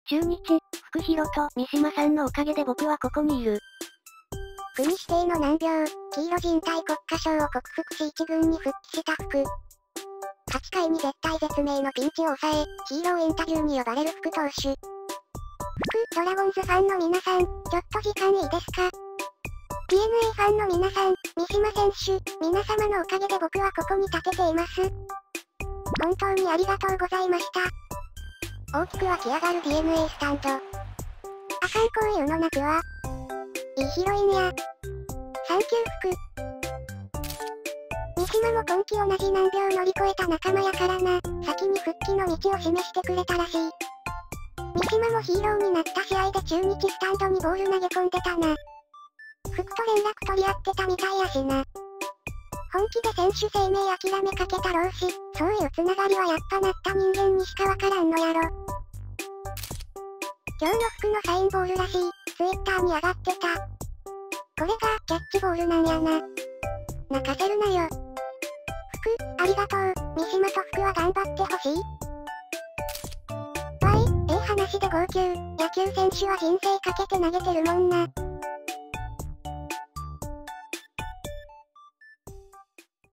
中日、福弘と三島さんのおかげで僕はここにいる。 国指定の難病、黄色人体骨化症を克服し一軍に復帰した福。8回に絶体絶命のピンチを抑え、ヒーローインタビューに呼ばれる福投手。ドラゴンズファンの皆さん、ちょっと時間いいですか？ DNA ファンの皆さん、三島選手、皆様のおかげで僕はここに立てています。本当にありがとうございました。大きく湧き上がる DNA スタンド。あかんこういうのなくは。いいヒロインや。サンキュー福。三島も今季同じ難病を乗り越えた仲間やからな、先に復帰の道を示してくれたらしい。三島もヒーローになった試合で中日スタンドにボール投げ込んでたな。福と連絡取り合ってたみたいやしな。本気で選手生命諦めかけたろうし、そういうつながりはやっぱなった人間にしかわからんのやろ。今日の服のサインボールらしい、ツイッターに上がってた。これがキャッチボールなんやな。泣かせるなよ。福、ありがとう。三島と福は頑張ってほしい。話で号泣。野球選手は人生かけて投げてるもんな。